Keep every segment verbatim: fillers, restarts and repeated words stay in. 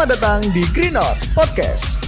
Selamat datang di Green Note Podcast.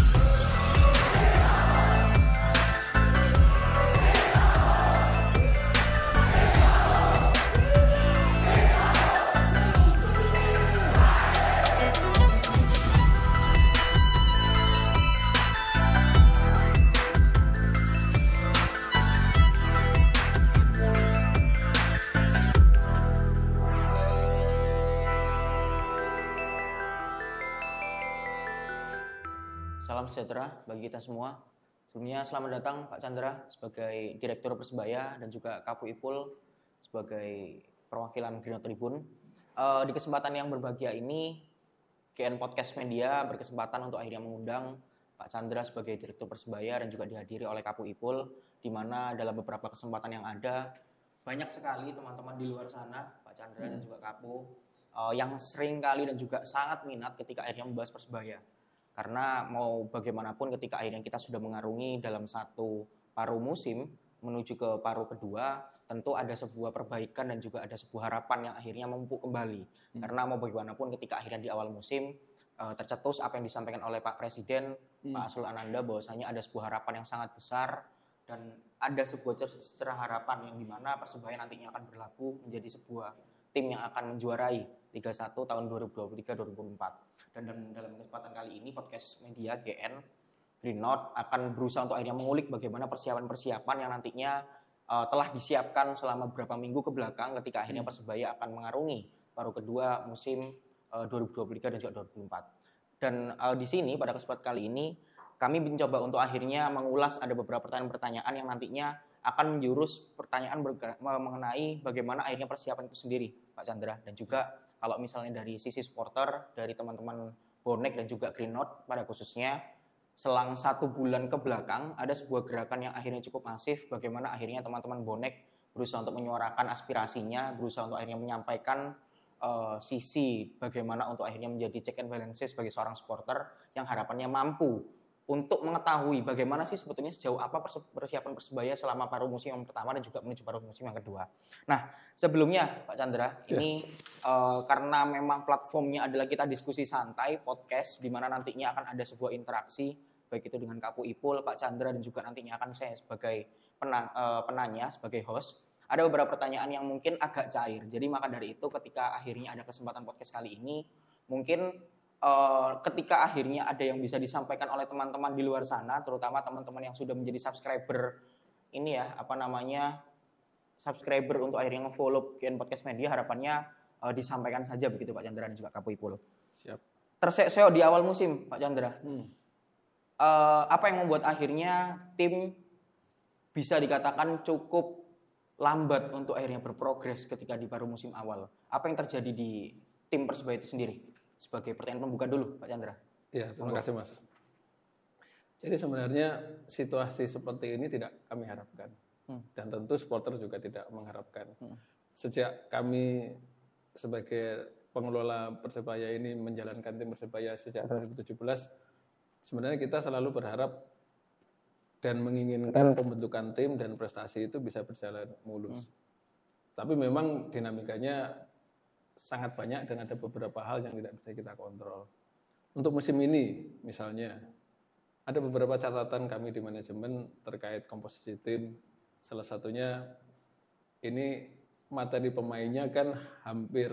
Salam sejahtera bagi kita semua. Sebelumnya selamat datang Pak Chandra sebagai Direktur Persebaya dan juga Kapu Ipul sebagai perwakilan Green Note Tribun. Uh, di kesempatan yang berbahagia ini, G N Podcast Media berkesempatan untuk akhirnya mengundang Pak Chandra sebagai Direktur Persebaya dan juga dihadiri oleh Kapu Ipul, di mana dalam beberapa kesempatan yang ada, banyak sekali teman-teman di luar sana, Pak Chandra hmm. dan juga Kapu, uh, yang sering kali dan juga sangat minat ketika akhirnya membahas Persebaya. Karena mau bagaimanapun ketika akhirnya kita sudah mengarungi dalam satu paruh musim menuju ke paruh kedua, tentu ada sebuah perbaikan dan juga ada sebuah harapan yang akhirnya memupuk kembali. Hmm. Karena mau bagaimanapun ketika akhirnya di awal musim uh, tercetus apa yang disampaikan oleh Pak Presiden, hmm. Pak Arsul Ananda, bahwasanya ada sebuah harapan yang sangat besar dan ada sebuah cerah harapan yang dimana Persebaya nantinya akan berlabuh menjadi sebuah tim yang akan menjuarai Liga satu tahun dua ribu dua puluh tiga dua ribu dua puluh empat. Dan dalam kesempatan kali ini podcast media G N Green Note akan berusaha untuk akhirnya mengulik bagaimana persiapan-persiapan yang nantinya uh, telah disiapkan selama beberapa minggu ke belakang ketika akhirnya Persebaya akan mengarungi paruh kedua musim uh, dua ribu dua puluh tiga dan juga dua ribu dua puluh empat. Dan uh, di sini pada kesempatan kali ini kami mencoba untuk akhirnya mengulas ada beberapa pertanyaan-pertanyaan yang nantinya akan menjurus pertanyaan bergerak, mengenai bagaimana akhirnya persiapan itu sendiri, Pak Chandra, dan juga kalau misalnya dari sisi supporter, dari teman-teman bonek dan juga Green Note pada khususnya, selang satu bulan ke belakang ada sebuah gerakan yang akhirnya cukup masif, bagaimana akhirnya teman-teman bonek berusaha untuk menyuarakan aspirasinya, berusaha untuk akhirnya menyampaikan uh, sisi bagaimana untuk akhirnya menjadi check and balances sebagai seorang supporter yang harapannya mampu untuk mengetahui bagaimana sih sebetulnya sejauh apa persiapan Persebaya selama paruh musim yang pertama dan juga menuju paruh musim yang kedua. Nah, sebelumnya Pak Chandra, ya. ini uh, karena memang platformnya adalah kita diskusi santai, podcast, di mana nantinya akan ada sebuah interaksi, baik itu dengan Kapu Ipul, Pak Chandra, dan juga nantinya akan saya sebagai pena, uh, penanya, sebagai host. Ada beberapa pertanyaan yang mungkin agak cair. Jadi maka dari itu ketika akhirnya ada kesempatan podcast kali ini, mungkin Uh, ketika akhirnya ada yang bisa disampaikan oleh teman-teman di luar sana, terutama teman-teman yang sudah menjadi subscriber ini ya, apa namanya, subscriber untuk akhirnya nge-follow G N Podcast Media, harapannya uh, disampaikan saja begitu Pak Chandra dan juga Kapu Ipul. Siap. Terseo di awal musim Pak Chandra, hmm. uh, apa yang membuat akhirnya tim bisa dikatakan cukup lambat untuk akhirnya berprogres ketika di paruh musim awal? Apa yang terjadi di tim Persebaya itu sendiri? Sebagai pertanyaan pembuka dulu, Pak Chandra. Ya, terima kasih Mas. Jadi sebenarnya situasi seperti ini tidak kami harapkan. Hmm. Dan tentu supporter juga tidak mengharapkan. Hmm. Sejak kami sebagai pengelola Persebaya ini menjalankan tim Persebaya sejak dua ribu tujuh belas, sebenarnya kita selalu berharap dan menginginkan pembentukan tim dan prestasi itu bisa berjalan mulus. Hmm. Tapi memang dinamikanya sangat banyak dan ada beberapa hal yang tidak bisa kita kontrol. Untuk musim ini misalnya, ada beberapa catatan kami di manajemen terkait komposisi tim. Salah satunya ini materi pemainnya kan hampir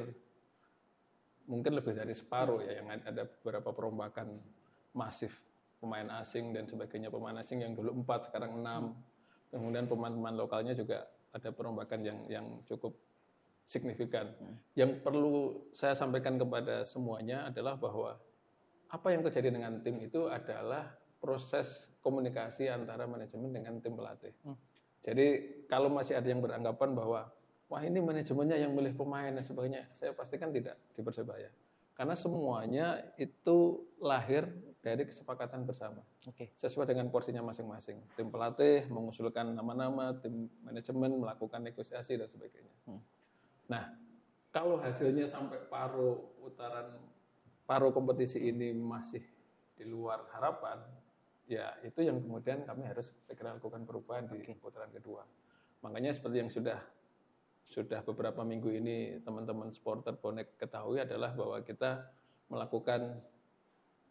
mungkin lebih dari separuh ya, yang ada beberapa perombakan masif pemain asing dan sebagainya. Pemain asing yang dulu empat sekarang enam. Kemudian pemain-pemain lokalnya juga ada perombakan yang yang cukup signifikan. Hmm. Yang perlu saya sampaikan kepada semuanya adalah bahwa apa yang terjadi dengan tim itu adalah proses komunikasi antara manajemen dengan tim pelatih. Hmm. Jadi kalau masih ada yang beranggapan bahwa wah ini manajemennya yang milih pemain dan sebagainya, saya pastikan tidak di Persebaya. Karena semuanya itu lahir dari kesepakatan bersama. Okay. Sesuai dengan porsinya masing-masing. Tim pelatih mengusulkan nama-nama, tim manajemen melakukan negosiasi dan sebagainya. Hmm. Nah, kalau hasilnya sampai paruh putaran paruh kompetisi ini masih di luar harapan, ya itu yang kemudian kami harus segera lakukan perubahan di putaran kedua. Makanya seperti yang sudah sudah beberapa minggu ini teman-teman supporter bonek ketahui adalah bahwa kita melakukan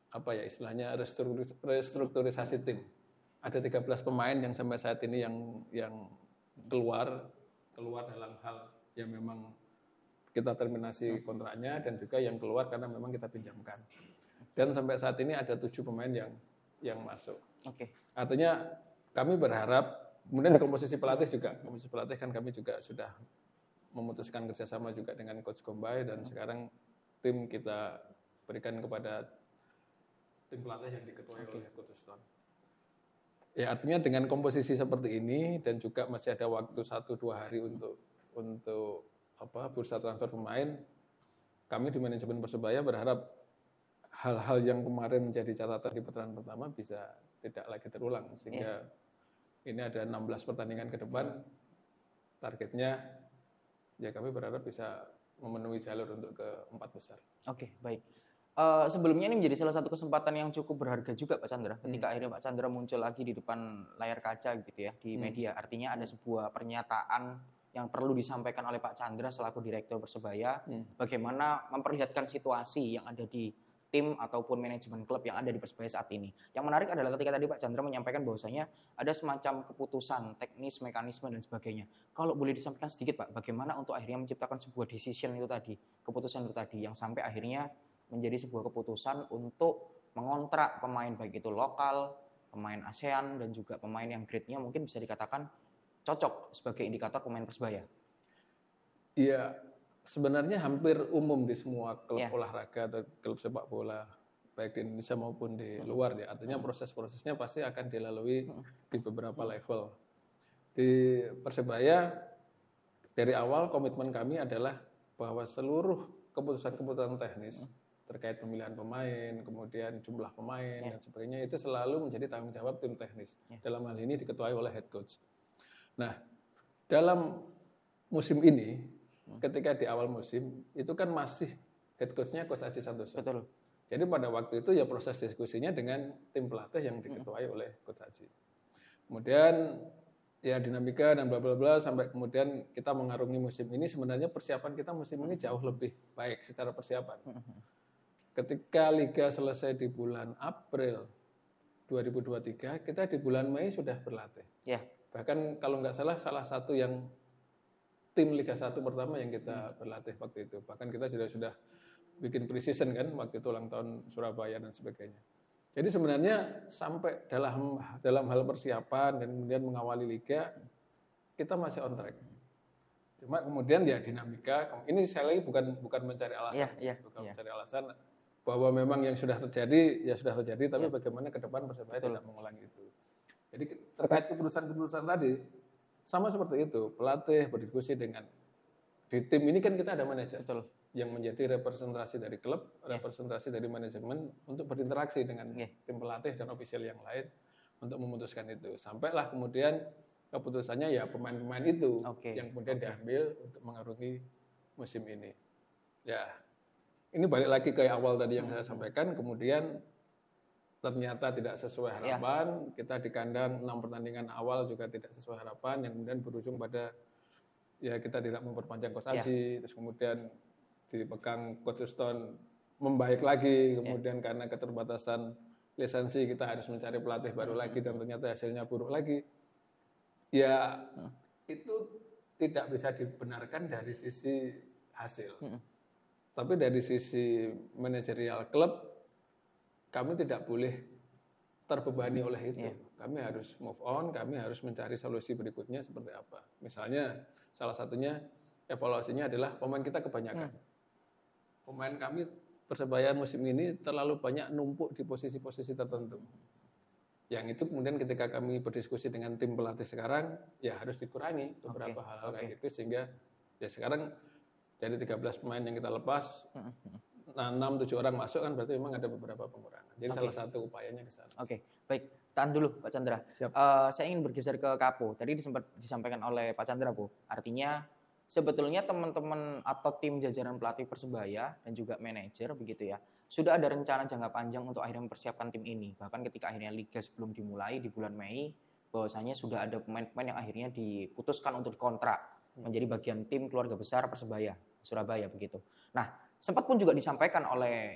apa ya istilahnya restrukturisasi tim. Ada tiga belas pemain yang sampai saat ini yang yang keluar keluar dalam hal yang memang kita terminasi kontraknya dan juga yang keluar karena memang kita pinjamkan. Dan sampai saat ini ada tujuh pemain yang yang masuk. Oke. Artinya kami berharap kemudian di komposisi pelatih juga, komposisi pelatih kan kami juga sudah memutuskan kerjasama juga dengan Coach Gombay dan sekarang tim kita berikan kepada tim pelatih yang diketuai oleh Coach Uston. Ya artinya dengan komposisi seperti ini dan juga masih ada waktu satu dua hari untuk untuk apa bursa transfer pemain, kami di manajemen Persebaya berharap hal-hal yang kemarin menjadi catatan di putaran pertama bisa tidak lagi terulang sehingga yeah. ini ada enam belas pertandingan ke depan, targetnya ya kami berharap bisa memenuhi jalur untuk ke empat besar. Oke, baik. Uh, sebelumnya ini menjadi salah satu kesempatan yang cukup berharga juga Pak Chandra ketika hmm. akhirnya Pak Chandra muncul lagi di depan layar kaca gitu ya di hmm. media. Artinya ada sebuah pernyataan yang perlu disampaikan oleh Pak Chandra selaku Direktur Persebaya hmm. bagaimana memperlihatkan situasi yang ada di tim ataupun manajemen klub yang ada di Persebaya saat ini. Yang menarik adalah ketika tadi Pak Chandra menyampaikan bahwasanya ada semacam keputusan teknis, mekanisme dan sebagainya. Kalau boleh disampaikan sedikit Pak, bagaimana untuk akhirnya menciptakan sebuah decision itu tadi, keputusan itu tadi yang sampai akhirnya menjadi sebuah keputusan untuk mengontrak pemain baik itu lokal, pemain ASEAN dan juga pemain yang grade-nya mungkin bisa dikatakan cocok sebagai indikator pemain Persebaya. Iya, sebenarnya hampir umum di semua klub yeah. olahraga atau klub sepak bola baik di Indonesia maupun di luar ya. Artinya proses-prosesnya pasti akan dilalui di beberapa level. Di Persebaya dari awal komitmen kami adalah bahwa seluruh keputusan-keputusan teknis terkait pemilihan pemain, kemudian jumlah pemain yeah. dan sebagainya itu selalu menjadi tanggung jawab tim teknis. Yeah. Dalam hal ini diketuai oleh head coach. Nah, dalam musim ini, hmm. ketika di awal musim itu kan masih head coach-nya Coach Aji Santoso. Betul. Jadi pada waktu itu ya proses diskusinya dengan tim pelatih yang diketuai hmm. oleh Coach Aji. Kemudian ya dinamika dan bla bla bla sampai kemudian kita mengarungi musim ini. Sebenarnya persiapan kita musim ini jauh lebih baik secara persiapan. Hmm. Ketika Liga selesai di bulan April dua ribu dua puluh tiga, kita di bulan Mei sudah berlatih. Ya. Bahkan kalau nggak salah, salah satu yang tim Liga satu pertama yang kita berlatih waktu itu. Bahkan kita sudah sudah bikin pre-season kan, waktu itu ulang tahun Surabaya dan sebagainya. Jadi sebenarnya sampai dalam dalam hal persiapan dan kemudian mengawali Liga, kita masih on track. Cuma kemudian ya dinamika, ini saya lagi bukan bukan mencari alasan, yeah, yeah, bukan yeah. mencari alasan bahwa memang yang sudah terjadi ya sudah terjadi, tapi yeah. bagaimana ke depan Persebaya tidak mengulangi itu. Jadi terkait keputusan-keputusan tadi sama seperti itu, pelatih berdiskusi dengan di tim ini kan kita ada manajer Betul. yang menjadi representasi dari klub, yeah. representasi dari manajemen untuk berinteraksi dengan yeah. tim pelatih dan ofisial yang lain untuk memutuskan itu. Sampailah kemudian keputusannya ya pemain-pemain itu okay. yang kemudian okay. diambil untuk mengarungi musim ini. Ya, ini balik lagi ke awal tadi yang hmm. saya sampaikan, kemudian ternyata tidak sesuai harapan, ya. kita di kandang enam pertandingan awal juga tidak sesuai harapan, yang kemudian berujung pada ya kita tidak memperpanjang Coach Aji, ya. terus kemudian dipegang Coach Uston membaik lagi, kemudian ya. karena keterbatasan lisensi kita harus mencari pelatih baru hmm. lagi dan ternyata hasilnya buruk lagi. Ya hmm. itu tidak bisa dibenarkan dari sisi hasil. Hmm. Tapi dari sisi manajerial klub, kami tidak boleh terbebani oleh itu. Yeah. Kami harus move on, kami harus mencari solusi berikutnya seperti apa. Misalnya, salah satunya evaluasinya adalah pemain kita kebanyakan. Hmm. Pemain kami Persebaya musim ini terlalu banyak numpuk di posisi-posisi tertentu. Yang itu kemudian ketika kami berdiskusi dengan tim pelatih sekarang, ya harus dikurangi beberapa okay. hal-hal okay. kayak gitu, sehingga ya sekarang dari tiga belas pemain yang kita lepas, nah, enam tujuh orang masuk kan berarti memang ada beberapa pengurangan. Jadi okay. salah satu upayanya ke sana. Oke, okay. baik. Tahan dulu Pak Chandra. Uh, saya ingin bergeser ke Kapo. Tadi disempat disampaikan oleh Pak Chandra, Bu. Artinya sebetulnya teman-teman atau tim jajaran pelatih Persebaya dan juga manajer begitu ya, sudah ada rencana jangka panjang untuk akhirnya mempersiapkan tim ini. Bahkan ketika akhirnya liga sebelum dimulai di bulan Mei, bahwasanya sudah ada pemain-pemain yang akhirnya diputuskan untuk dikontrak menjadi bagian tim keluarga besar Persebaya Surabaya begitu. Nah, sempat pun juga disampaikan oleh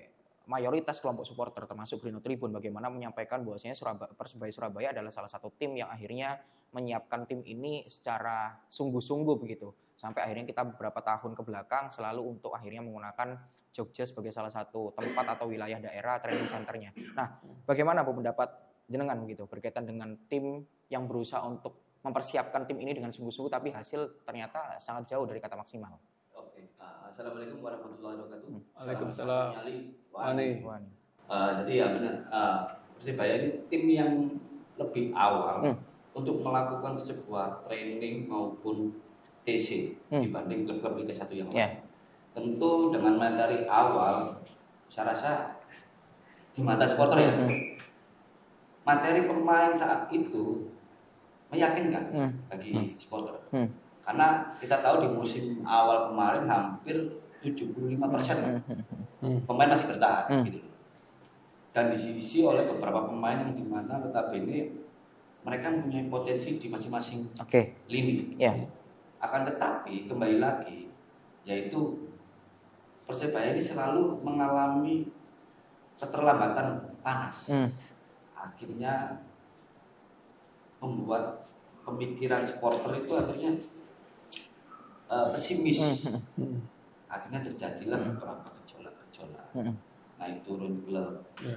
mayoritas kelompok supporter termasuk Green Tribun bagaimana menyampaikan bahwasanya Surabaya, Persebaya Surabaya adalah salah satu tim yang akhirnya menyiapkan tim ini secara sungguh-sungguh begitu. Sampai akhirnya kita beberapa tahun ke belakang selalu untuk akhirnya menggunakan Jogja sebagai salah satu tempat atau wilayah daerah training centernya. Nah, bagaimana Bu pendapat jenengan begitu berkaitan dengan tim yang berusaha untuk mempersiapkan tim ini dengan sungguh-sungguh tapi hasil ternyata sangat jauh dari kata maksimal. Oke, uh, assalamualaikum warahmatullahi wabarakatuh. Waalaikumsalam. Wani. Uh, jadi ya benar, uh, Persebaya ini tim yang lebih awal hmm. untuk melakukan sebuah training maupun T C hmm. dibanding klub-klub Liga satu yang lain. Yeah. Tentu dengan materi awal, saya rasa di mata supporter ya, hmm. materi pemain saat itu meyakinkan hmm. bagi hmm. supporter. Hmm. Karena kita tahu di musim awal kemarin hampir tujuh puluh lima persen hmm. pemain masih bertahan hmm. gitu. Dan diisi oleh beberapa pemain yang dimana notabene mereka mempunyai potensi di masing-masing okay. lini. Yeah. Akan tetapi kembali lagi yaitu Persebaya ini selalu mengalami keterlambatan panas. Hmm. Akhirnya membuat pemikiran supporter itu akhirnya uh, pesimis. Hmm. Akhirnya terjadilah hmm. beberapa gejolak-gejolak. Hmm. Naik turun klub. Yeah.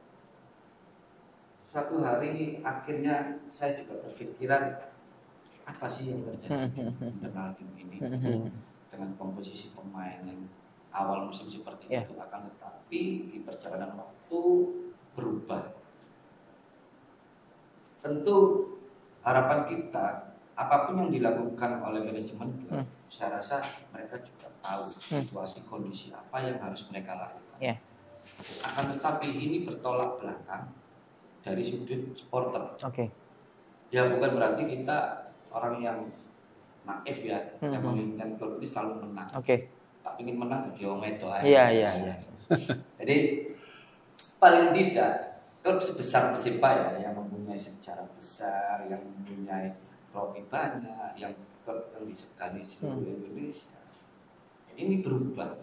Suatu hari akhirnya saya juga berpikiran apa sih yang terjadi di internal tim ini dengan komposisi pemain yang awal musim seperti yeah. itu akan tetapi di perjalanan waktu berubah. Tentu harapan kita apapun yang dilakukan oleh manajemen klub, hmm. saya rasa mereka juga tahu situasi hmm. kondisi apa yang harus mereka lakukan. Yeah. Akan tetapi ini bertolak belakang dari sudut supporter. Oke. Okay. Ya bukan berarti kita orang yang naif ya, hmm. yang menginginkan klub ini selalu menang. Oke. Okay. Tak ingin menang ke Giomedo aja. Iya iya iya. Jadi paling tidak klub sebesar Persebaya yang mempunyai sejarah besar, yang mempunyai trofi banyak, yang klub yang disegani seluruh hmm. Indonesia, ini berubah.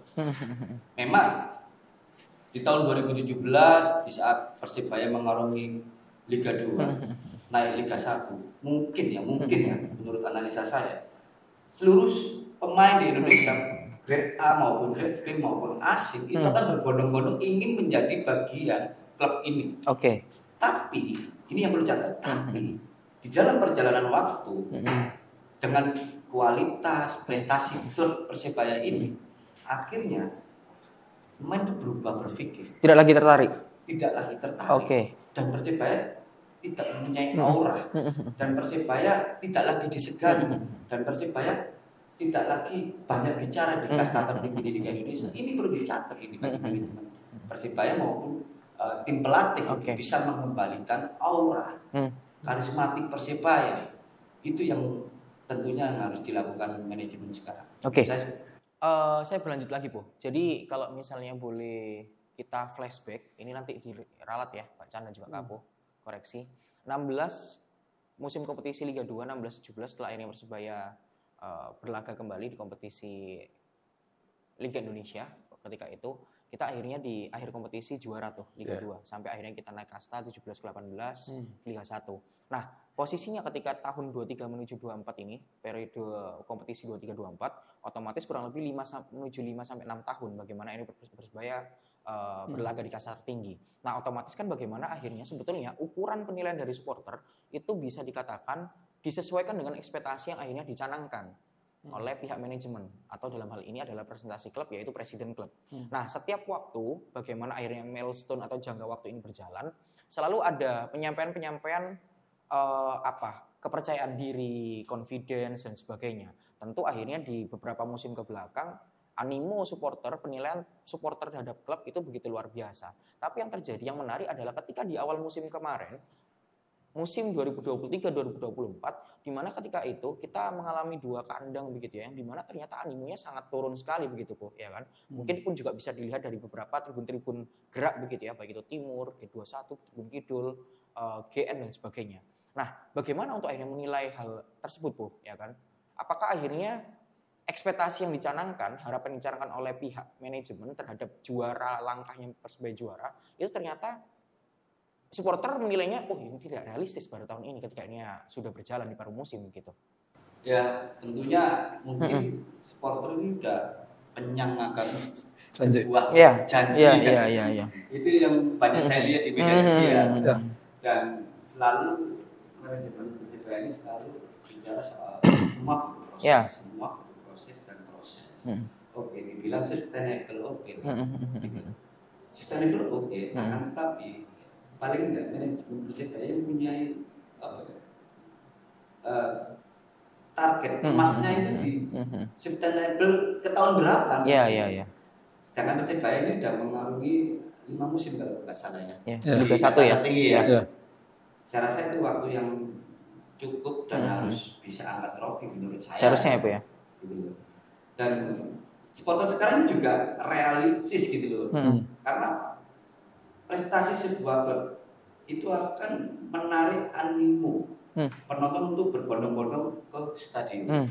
Memang di tahun dua ribu tujuh belas di saat Persebaya mengarungi Liga dua naik Liga satu, mungkin ya mungkin ya menurut analisa saya seluruh pemain di Indonesia grade A maupun grade B maupun asing itu akan berbondong-bondong ingin menjadi bagian klub ini. Oke. Okay. Tapi ini yang perlu catat. Tapi di dalam perjalanan waktu dengan kualitas prestasi klub Persebaya ini akhirnya pemain itu berubah berpikir. Tidak lagi tertarik. Tidak lagi tertarik. Oke. Okay. Dan Persebaya tidak mempunyai aura. Dan Persebaya tidak lagi disegani. Dan Persebaya tidak lagi banyak bicara di kasta tertinggi di Liga Indonesia. Ini perlu dicatat ini bagi manajemen Persebaya maupun uh, tim pelatih okay. bisa mengembalikan aura karismatik Persebaya. Itu yang tentunya harus dilakukan manajemen sekarang. Oke. Okay. Saya, uh, saya berlanjut lagi, Bu. Jadi kalau misalnya boleh kita flashback, ini nanti diralat ya, Pak Chan dan juga Kak Bu, koreksi. enam belas musim kompetisi Liga dua enam belas tujuh belas setelah akhirnya Persebaya Uh, berlaga kembali di kompetisi Liga Indonesia ketika itu kita akhirnya di akhir kompetisi juara tuh Liga yeah. dua sampai akhirnya kita naik kasta tujuh belas ke delapan belas hmm. Liga satu. Nah, posisinya ketika tahun dua puluh tiga menuju dua puluh empat ini periode kompetisi dua puluh tiga dua puluh empat otomatis kurang lebih lima menuju lima sampai enam tahun bagaimana ini Persebaya uh, hmm. berlaga di kasta tertinggi. Nah, otomatis kan bagaimana akhirnya sebetulnya ukuran penilaian dari supporter itu bisa dikatakan disesuaikan dengan ekspektasi yang akhirnya dicanangkan hmm. oleh pihak manajemen atau dalam hal ini adalah presentasi klub yaitu presiden klub. Hmm. Nah, setiap waktu bagaimana akhirnya milestone atau jangka waktu ini berjalan, selalu ada penyampaian-penyampaian uh, apa? kepercayaan diri, confidence dan sebagainya. Tentu akhirnya di beberapa musim ke belakang animo supporter, penilaian supporter terhadap klub itu begitu luar biasa. Tapi yang terjadi yang menarik adalah ketika di awal musim kemarin musim dua ribu dua puluh tiga dua ribu dua puluh empat di mana ketika itu kita mengalami dua kandang begitu ya yang di mana ternyata animonya sangat turun sekali begitu Bu ya kan. Hmm. Mungkin pun juga bisa dilihat dari beberapa tribun-tribun gerak begitu ya baik itu Timur, G dua puluh satu, Tribun Kidul, uh, G N dan sebagainya. Nah, bagaimana untuk akhirnya menilai hal tersebut Bu ya kan? Apakah akhirnya ekspektasi yang dicanangkan, harapan yang dicanangkan oleh pihak manajemen terhadap juara langkahnya Persebaya juara, itu ternyata supporter menilainya, oh ini tidak realistis pada tahun ini ketika ini sudah berjalan di paruh musim gitu. Ya tentunya mungkin mm-hmm. supporter ini udah kenyang akan sebuah ya, janji. Iya, kan? iya, iya, iya. Itu yang banyak mm-hmm. saya lihat di media sosial mm-hmm. dan selalu manajemen Persebaya ini selalu bicara soal semua proses, yeah. semua proses dan proses. Mm-hmm. Oke, dibilang sustainable, oke. Mm-hmm. Sustainable oke, okay, mm-hmm. tapi paling enggak manajemen Persebaya mempunyai apa ya? Uh, target emasnya itu di mm-hmm. sustainable ke tahun berapa? Iya, iya, iya. Sedangkan Persebaya ini sudah mengalami lima musim kalau nggak salah ya. Iya, Liga satu ya. Tinggi ya. ya. Saya rasa itu waktu yang cukup dan mm-hmm. harus bisa angkat trofi menurut saya. Seharusnya ya, Bu ya. Gitu loh. Dan supporter sekarang juga realistis gitu loh. Mm-hmm. Karena prestasi sebuah klub itu akan menarik animo Hmm. penonton untuk berbondong-bondong ke stadion. Hmm.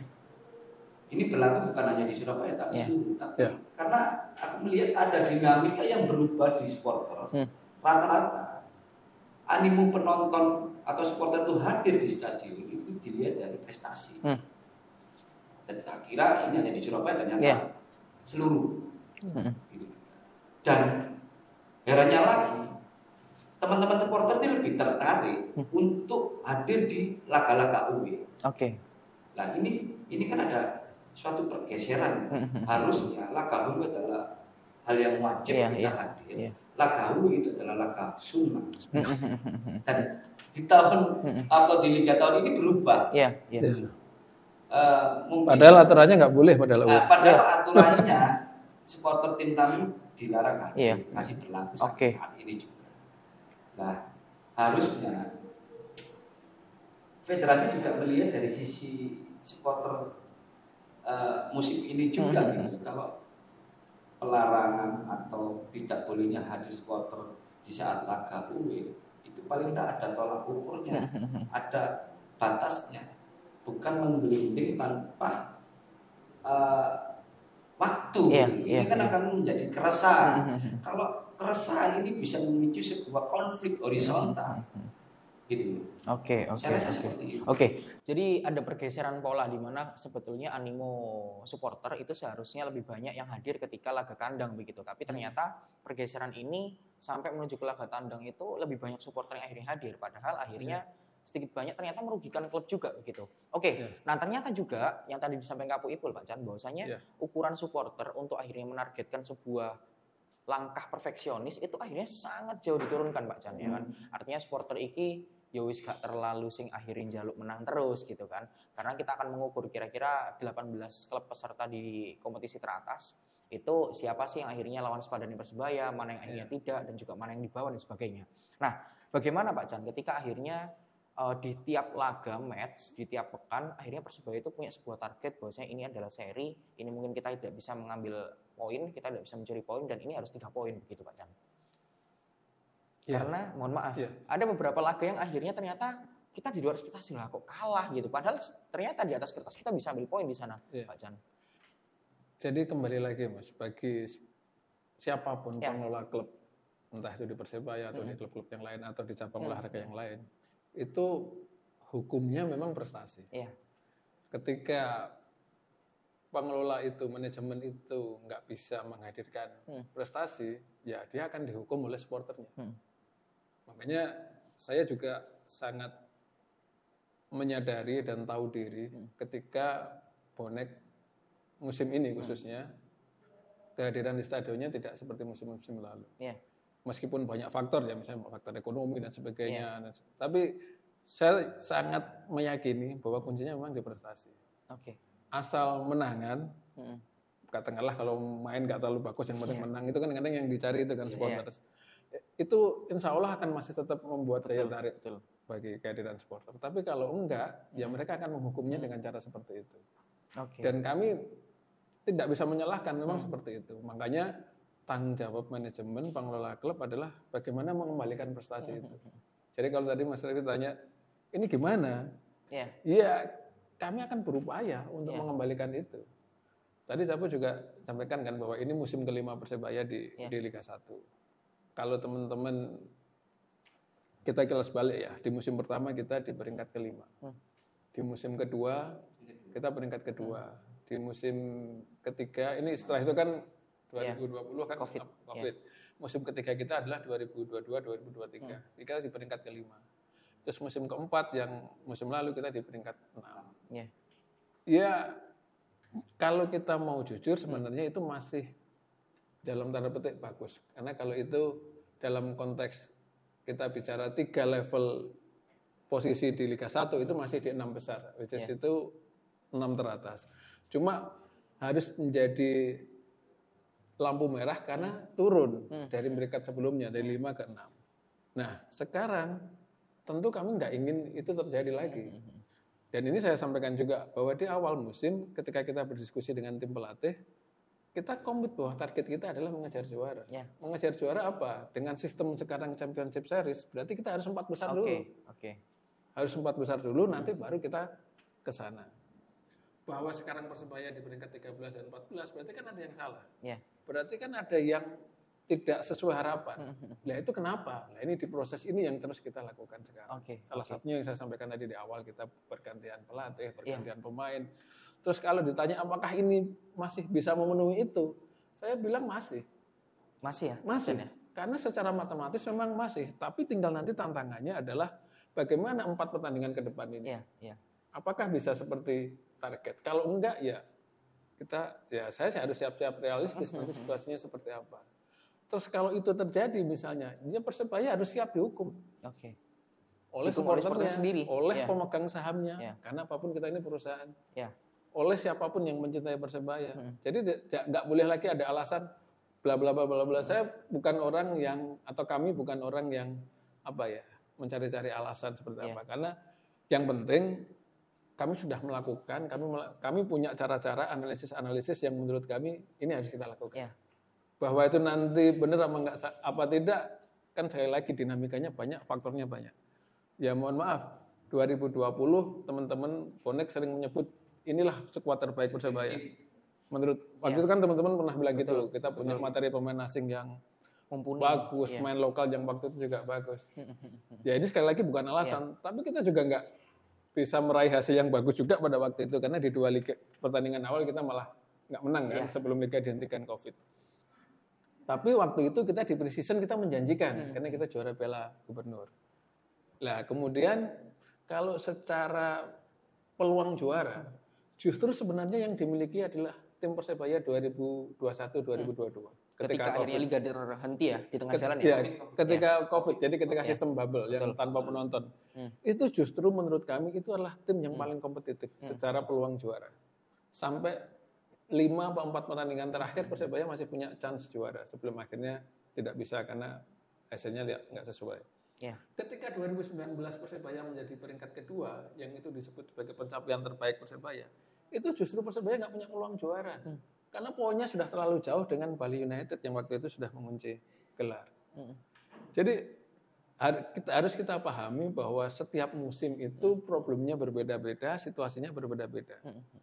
Ini berlaku bukan hanya di Surabaya tapi yeah. seluruh. Tapi yeah. karena aku melihat ada dinamika yang berubah di supporter. Hmm. Rata-rata animo penonton atau supporter itu hadir di stadion itu dilihat dari prestasi. Hmm. Dan tak kira ini hanya di Surabaya ternyata yeah. seluruh. Hmm. Gitu. Dan herannya lagi teman-teman supporter ini lebih tertarik hmm. untuk hadir di laga-laga U W. Oke. Okay. Nah ini ini kan ada suatu pergeseran. Hmm. Harusnya laga U W adalah hal yang wajib yeah, kita yeah, hadir. Yeah. Laga U W itu adalah laga sunnah. Dan di tahun atau di liga tahun ini berubah. Yeah, yeah. Yeah. Uh, mungkin, padahal aturannya nggak boleh padahal. Nah, padahal yeah. aturannya supporter tim kami dilarang hadir. Yeah. Masih berlaku saat, okay. saat ini juga. Nah, harusnya federasi juga melihat dari sisi supporter uh, musim ini juga mm-hmm. gitu. Kalau pelarangan atau tidak bolehnya hadir supporter di saat laga U W itu paling tidak ada tolak ukurnya, mm-hmm. ada batasnya, bukan menggelinding tanpa uh, waktu. Yeah, ini yeah, kan yeah. akan menjadi keresahan. Mm-hmm. Kalau keresahan ini bisa memicu sebuah konflik horizontal, gitu. Oke, oke, oke. Oke, jadi ada pergeseran pola di mana sebetulnya animo supporter itu seharusnya lebih banyak yang hadir ketika laga kandang begitu. Tapi ternyata pergeseran ini sampai menuju ke laga tandang itu lebih banyak supporter yang akhirnya hadir. Padahal akhirnya sedikit banyak ternyata merugikan klub juga begitu. Oke, yeah. Nah ternyata juga yang tadi disampaikan Kapu Ipul Pak Chan bahwasanya yeah. ukuran supporter untuk akhirnya menargetkan sebuah langkah perfeksionis itu akhirnya sangat jauh diturunkan Pak Chan ya kan. Artinya supporter iki ya wis gak terlalu sing akhirin jaluk menang terus gitu kan. Karena kita akan mengukur kira-kira delapan belas klub peserta di kompetisi teratas itu siapa sih yang akhirnya lawan sepadan Persebaya, mana yang akhirnya yeah. tidak dan juga mana yang di bawah dan sebagainya. Nah, bagaimana Pak Chan ketika akhirnya uh, di tiap laga match, di tiap pekan akhirnya Persebaya itu punya sebuah target bahwasanya ini adalah seri, ini mungkin kita tidak bisa mengambil poin, kita tidak bisa mencuri poin dan ini harus tiga poin begitu Pak Chan. Ya. Karena mohon maaf, ya. ada beberapa laga yang akhirnya ternyata kita di luar ekspektasi lah kok kalah gitu. Padahal ternyata di atas kertas kita bisa ambil poin di sana, ya. Pak Chan. Jadi kembali lagi Mas, bagi siapapun ya. pengelola klub, entah itu di Persebaya atau hmm. di klub-klub yang lain atau di cabang hmm. olahraga yang lain, itu hukumnya memang prestasi. Ya. Ketika pengelola itu, manajemen itu nggak bisa menghadirkan hmm. prestasi, ya dia akan dihukum oleh supporternya. Hmm. Makanya saya juga sangat menyadari dan tahu diri hmm. ketika bonek musim ini khususnya hmm. kehadiran di stadionnya tidak seperti musim-musim lalu. Yeah. Meskipun banyak faktor ya, misalnya faktor ekonomi dan sebagainya. Yeah. Tapi saya sangat meyakini bahwa kuncinya memang di prestasi. Oke. Okay. Asal menangan, hmm. katakanlah kalau main nggak terlalu bagus yang penting yeah. menang itu kan kadang yang dicari itu kan supporters. Yeah. Itu insya Allah akan masih tetap membuat daya tarik betul. bagi kehadiran supporter. Tapi kalau enggak, ya mereka akan menghukumnya dengan cara seperti itu. Okay. Dan kami tidak bisa menyalahkan memang hmm. seperti itu. Makanya tanggung jawab manajemen pengelola klub adalah bagaimana mengembalikan prestasi hmm. itu. Jadi kalau tadi Mas Riri tanya, ini gimana? Iya. Yeah. Ya, kami akan berupaya untuk yeah. mengembalikan itu. Tadi Capu juga sampaikan kan bahwa ini musim kelima Persebaya di, Ya. di Liga satu. Kalau teman-teman kita kilas balik ya, di musim pertama kita di peringkat kelima. Hmm. Di musim kedua kita peringkat kedua. Hmm. Di musim ketiga ini setelah itu kan dua ribu dua puluh kan COVID. COVID. Musim ketiga kita adalah dua ribu dua puluh dua dua ribu dua puluh tiga. Hmm. Kita di peringkat kelima. Terus musim keempat yang musim lalu kita di peringkat enam. Ya. Ya, kalau kita mau jujur sebenarnya itu masih dalam tanda petik bagus. Karena kalau itu dalam konteks kita bicara tiga level posisi di Liga satu itu masih di enam besar. Which is Yeah. itu enam teratas. Cuma harus menjadi lampu merah karena turun Hmm. dari peringkat sebelumnya dari lima ke enam. Nah, sekarang tentu kami nggak ingin itu terjadi lagi. Dan ini saya sampaikan juga bahwa di awal musim ketika kita berdiskusi dengan tim pelatih, kita komit bahwa target kita adalah mengejar juara. Ya. Mengejar juara apa? Dengan sistem sekarang Championship Series, berarti kita harus empat besar Oke, dulu. oke. Harus empat besar dulu, nanti baru kita ke sana. Bahwa sekarang Persebaya di peringkat tiga belas dan empat belas, berarti kan ada yang salah. Ya. Berarti kan ada yang tidak sesuai harapan. Nah itu kenapa? Nah ini di proses ini yang terus kita lakukan sekarang. Oke, Salah oke. satunya yang saya sampaikan tadi di awal, kita pergantian pelatih, pergantian pemain. Terus kalau ditanya apakah ini masih bisa memenuhi itu, saya bilang masih. Masih ya? Masih. Ya? Karena secara matematis memang masih. Tapi tinggal nanti tantangannya adalah bagaimana empat pertandingan ke depan ini. Iya, iya. Apakah bisa seperti target? Kalau enggak ya kita ya saya sih harus siap-siap realistis nanti situasinya seperti apa. Terus kalau itu terjadi misalnya, ya Persebaya harus siap dihukum Oke. oleh Dihukum oleh supporternya, supporter sendiri. oleh Ya. pemegang sahamnya, Ya. karena apapun kita ini perusahaan, Ya. oleh siapapun yang mencintai Persebaya. Hmm. Jadi di- ja- nggak boleh lagi ada alasan bla bla bla bla bla. Saya bukan orang yang atau kami bukan orang yang apa ya mencari-cari alasan seperti Ya. apa. Karena yang penting kami sudah melakukan, kami mela- kami punya cara-cara analisis-analisis yang menurut kami ini harus kita lakukan. Ya. Bahwa itu nanti benar apa enggak apa tidak, kan sekali lagi dinamikanya banyak, faktornya banyak. Ya mohon maaf, dua ribu dua puluh teman-teman Bonek sering menyebut inilah skuad terbaik Persebaya. Menurut waktu Ya. itu kan teman-teman pernah bilang gitu, kita punya materi pemain asing yang Mumpuni. bagus, Ya. pemain lokal yang waktu itu juga bagus. Ya ini sekali lagi bukan alasan, tapi kita juga nggak bisa meraih hasil yang bagus juga pada waktu itu karena di dua liga pertandingan awal kita malah nggak menang kan Ya. sebelum liga dihentikan Covid. Tapi waktu itu kita di pre-season kita menjanjikan karena kita juara Piala Gubernur. Nah kemudian kalau secara peluang juara, justru sebenarnya yang dimiliki adalah tim Persebaya dua ribu dua puluh satu dua ribu dua puluh dua. Ketika, akhirnya COVID. liga terhenti ya di tengah Ket- jalan ya, ya. ketika COVID, jadi ketika Ya. sistem bubble yang Betul. tanpa penonton, Hmm. itu justru menurut kami itu adalah tim yang paling kompetitif secara peluang juara. Sampai lima atau empat pertandingan terakhir Persebaya masih punya chance juara sebelum akhirnya tidak bisa karena hasilnya tidak nggak sesuai. Ya. Ketika dua ribu sembilan belas Persebaya menjadi peringkat kedua, yang itu disebut sebagai pencapaian terbaik Persebaya, itu justru Persebaya nggak punya peluang juara. Karena poinnya sudah terlalu jauh dengan Bali United yang waktu itu sudah mengunci gelar. Hmm. Jadi har- kita, harus kita pahami bahwa setiap musim itu problemnya berbeda-beda, situasinya berbeda-beda.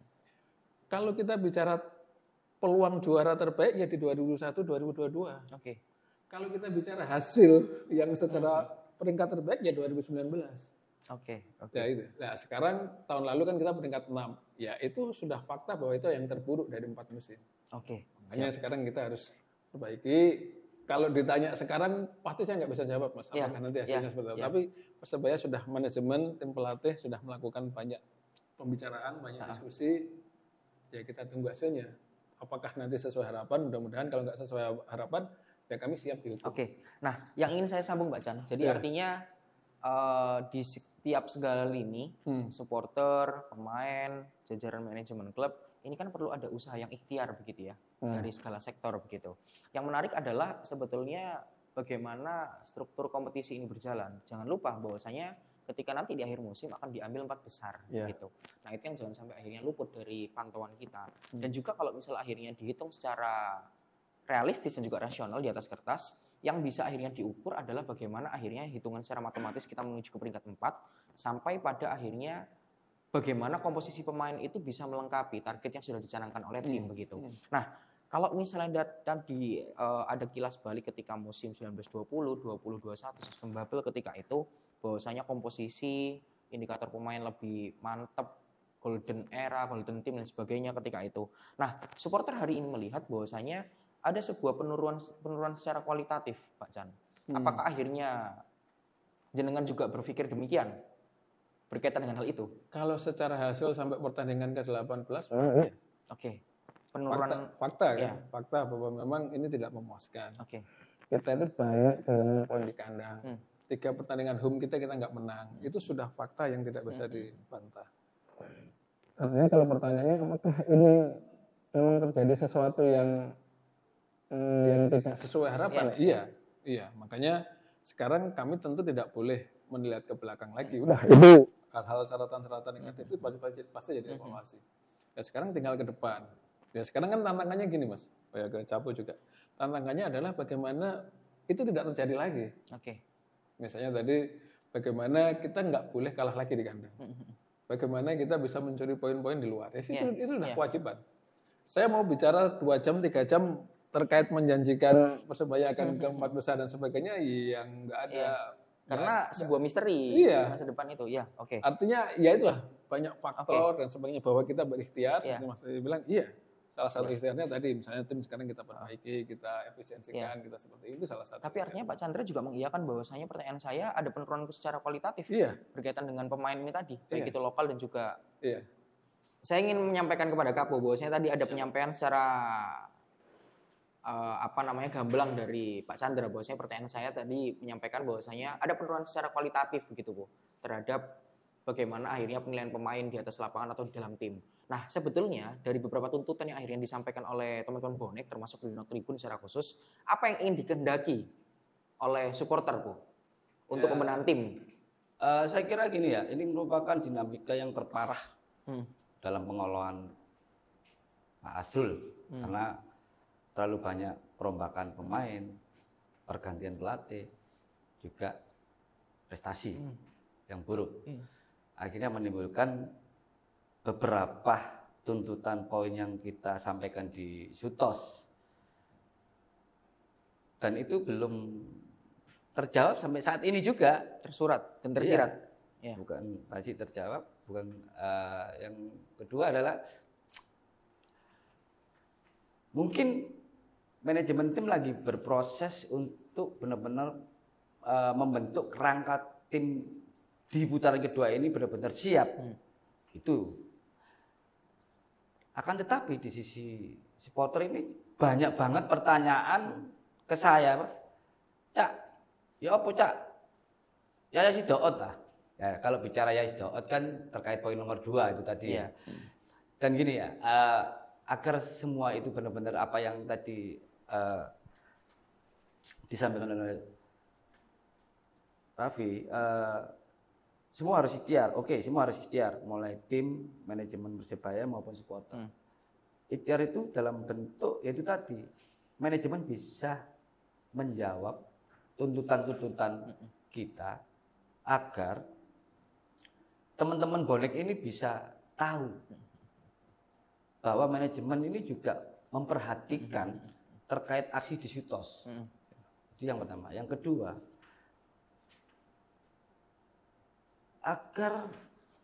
Kalau kita bicara peluang juara terbaik ya di dua ribu satu dua ribu dua puluh dua. Oke. Kalau kita bicara hasil yang secara peringkat terbaik ya dua ribu sembilan belas. Oke. Oke. Ya itu. Nah, sekarang tahun lalu kan kita peringkat enam. Ya itu sudah fakta bahwa itu yang terburuk dari empat musim. Oke. Makanya sekarang kita harus perbaiki. Kalau ditanya sekarang pasti saya nggak bisa jawab Mas Ya, apakah nanti hasilnya ya, seperti apa. ya. Tapi Persebaya sudah manajemen, tim pelatih sudah melakukan banyak pembicaraan, banyak diskusi. Ya kita tunggu hasilnya. Apakah nanti sesuai harapan? Mudah-mudahan kalau nggak sesuai harapan, ya kami siap dihukum. Oke. Nah, yang ingin saya sambung Mbak Chan. Jadi Ya. artinya eh, di setiap segala lini, Hmm. supporter, pemain, jajaran manajemen klub, ini kan perlu ada usaha yang ikhtiar begitu ya Hmm. dari segala sektor begitu. Yang menarik adalah sebetulnya bagaimana struktur kompetisi ini berjalan. Jangan lupa bahwasanya ketika nanti di akhir musim akan diambil empat besar Ya. gitu. Nah itu yang jangan sampai akhirnya luput dari pantauan kita. Dan juga kalau misal akhirnya dihitung secara realistis dan juga rasional di atas kertas, yang bisa akhirnya diukur adalah bagaimana akhirnya hitungan secara matematis kita menuju ke peringkat empat sampai pada akhirnya bagaimana komposisi pemain itu bisa melengkapi target yang sudah dicanangkan oleh tim hmm. begitu. Hmm. Nah, kalau misalnya tadi uh, ada kilas balik ketika musim sembilan belas dua puluh, dua puluh dua puluh satu sistem bubble ketika itu bahwasanya komposisi indikator pemain lebih mantap, golden era, golden team dan sebagainya ketika itu. Nah, supporter hari ini melihat bahwasanya ada sebuah penurunan penurunan secara kualitatif, Pak Chan. Hmm. Apakah akhirnya jenengan juga berpikir demikian? Berkaitan dengan hal itu. Kalau secara hasil sampai pertandingan ke delapan belas, hmm. ya. Oke. Okay. Penurunan fakta, fakta kan? Ya. Fakta bahwa memang ini tidak memuaskan. Oke. Okay. Kita itu banyak kehilangan poin di kandang. Hmm. Tiga pertandingan home kita kita nggak menang. Itu sudah fakta yang tidak bisa hmm. dibantah. Artinya kalau pertanyaannya apakah ini memang terjadi sesuatu yang hmm, yang tidak sesuai harapan? Ya. Iya, iya. Makanya sekarang kami tentu tidak boleh melihat ke belakang lagi. Udah itu hal-hal syaratan-syaratan negatif itu pasti, pasti, pasti jadi evaluasi. Ya sekarang tinggal ke depan. Ya sekarang kan tantangannya gini Mas, ya ke Capo juga. Tantangannya adalah bagaimana itu tidak terjadi lagi. Oke. Okay. Misalnya tadi bagaimana kita nggak boleh kalah lagi di kandang. Bagaimana kita bisa mencuri poin-poin di luar. Ya, itu yeah. itu sudah yeah. kewajiban. Saya mau bicara dua jam, tiga jam terkait menjanjikan Persebaya akan ke empat besar dan sebagainya yang nggak ada. Yeah. Karena ya, sebuah misteri iya. masa depan itu, ya, oke. Okay. Artinya, ya itulah banyak faktor okay. dan sebagainya bahwa kita berikhtiar. Yeah. Seperti Mas Tadi bilang, iya. Salah satu ikhtiarnya tadi, misalnya tim sekarang kita perbaiki, kita efisiensikan, yeah. kita seperti itu salah satu. Tapi artinya Pak Chandra juga mengiyakan bahwasanya pertanyaan saya ada penurunan secara kualitatif yeah. berkaitan dengan pemain ini tadi, baik yeah. itu lokal dan juga. Yeah. Saya ingin menyampaikan kepada Kapo bahwasanya tadi ada penyampaian secara Uh, apa namanya gamblang dari Pak Chandra bahwasanya pertanyaan saya tadi menyampaikan bahwasanya ada penurunan secara kualitatif begitu Bu terhadap bagaimana akhirnya penilaian pemain di atas lapangan atau di dalam tim. Nah sebetulnya dari beberapa tuntutan yang akhirnya disampaikan oleh teman-teman bonek termasuk di Tribun secara khusus, apa yang ingin dikehendaki oleh supporter Bu untuk ya, kemenangan tim? Uh, saya kira gini ya, ini merupakan dinamika yang terparah hmm. dalam pengolahan Pak Azrul hmm. karena terlalu banyak perombakan pemain, pergantian pelatih, juga prestasi hmm. yang buruk. Hmm. Akhirnya menimbulkan beberapa tuntutan poin yang kita sampaikan di Sutos. Dan itu belum terjawab sampai saat ini juga. Tersurat dan tersirat. Iya. Ya. Bukan masih terjawab, bukan uh, yang kedua adalah mungkin manajemen tim lagi berproses untuk benar-benar uh, membentuk kerangka tim di putaran kedua ini benar-benar siap. Hmm. Itu. Akan tetapi di sisi supporter ini banyak banget pertanyaan ke saya, Cak, ya apa Cak? Ya si Doot lah. Ya kalau bicara ya si Doot kan terkait poin nomor dua itu tadi. Yeah. Ya. Dan gini ya, uh, agar semua itu benar-benar apa yang tadi Uh, disampaikan oleh Raffi, uh, semua harus ikhtiar. Oke, okay, semua harus ikhtiar, mulai tim, manajemen Persebaya maupun supporter. Hmm. Ikhtiar itu dalam bentuk yaitu tadi, manajemen bisa menjawab tuntutan-tuntutan kita agar teman-teman bonek ini bisa tahu bahwa manajemen ini juga memperhatikan hmm. terkait aksi di Sutos. Hmm. Itu yang pertama. Yang kedua, agar